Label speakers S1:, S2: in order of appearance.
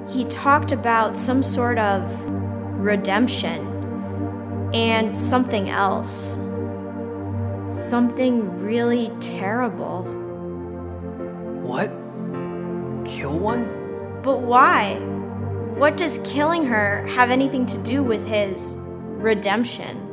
S1: he talked about some sort of redemption and something else. Something really terrible.
S2: What? Kill one?
S1: But why? What does killing her have anything to do with his redemption?